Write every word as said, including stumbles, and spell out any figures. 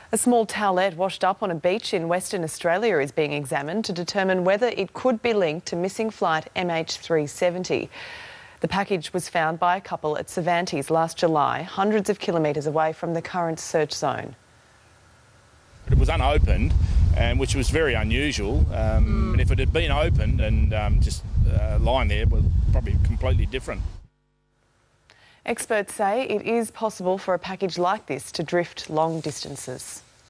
A small towelette washed up on a beach in Western Australia is being examined to determine whether it could be linked to missing flight M H three seventy. The package was found by a couple at Cervantes last July, hundreds of kilometres away from the current search zone. It was unopened, um, which was very unusual. Um, mm. And if it had been opened and um, just uh, lying there, it was probably completely different. Experts say it is possible for a package like this to drift long distances.